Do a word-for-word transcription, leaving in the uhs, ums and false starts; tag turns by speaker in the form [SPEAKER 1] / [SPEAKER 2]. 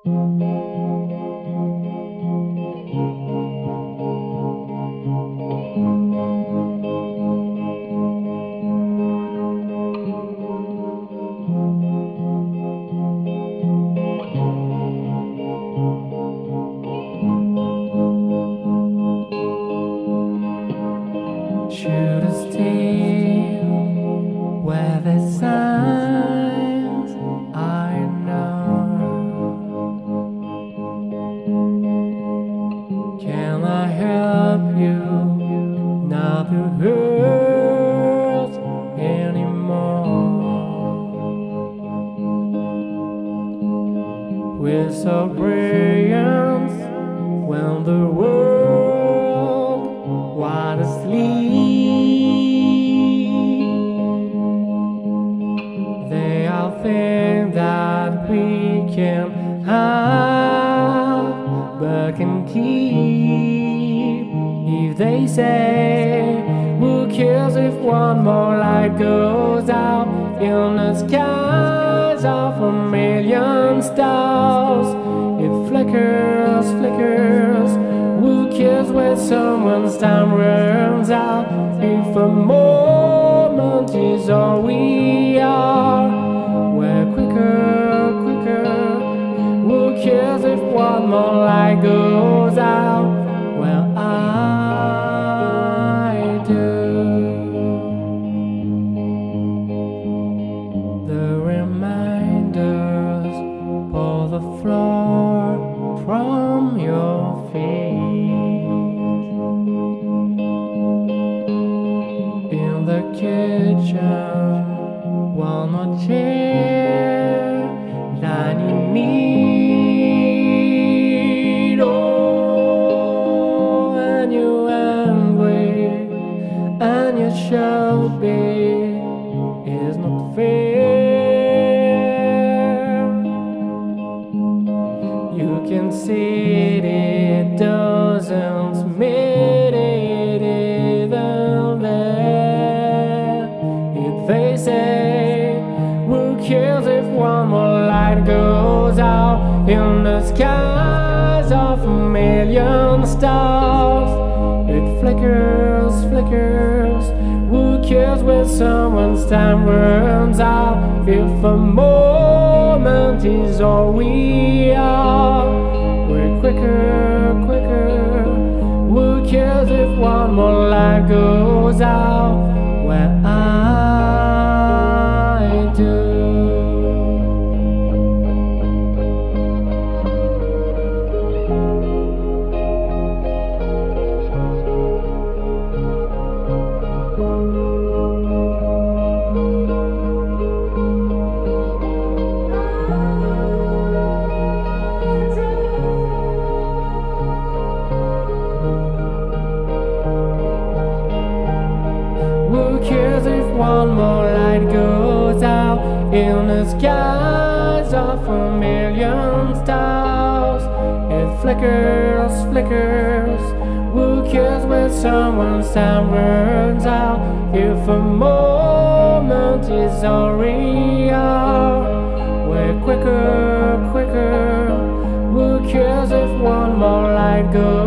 [SPEAKER 1] Should I stay where the signs I know? Can I help you not to hurt anymore? We're so brilliant when the world was asleep. They all think that we can have but can keep. If they say, who cares if one more light goes out in the skies of a million stars? It flickers, flickers. Who cares when someone's time runs out? If a moment is all we are, we're quicker, quicker. Who cares if one more light goes out? Well, I do. The reminders pour the floor from your feet. In the kitchen, one more chair than you need. Oh, and you're angry, and you should be. It's not fair. You can see it doesn't mean it even there. If they say, who cares if one more light goes out in the skies of a million stars? It flickers, flickers. Who cares when someone's time runs out? If a moment is all we are, we're quicker, quicker. Who cares if one more light goes out? Well, I do. Who cares if one more light goes out in the skies of a million stars? It flickers, flickers. Who cares when someone's time runs out? If a moment is all we are, we're quicker, quicker. Who cares if one more light goes out?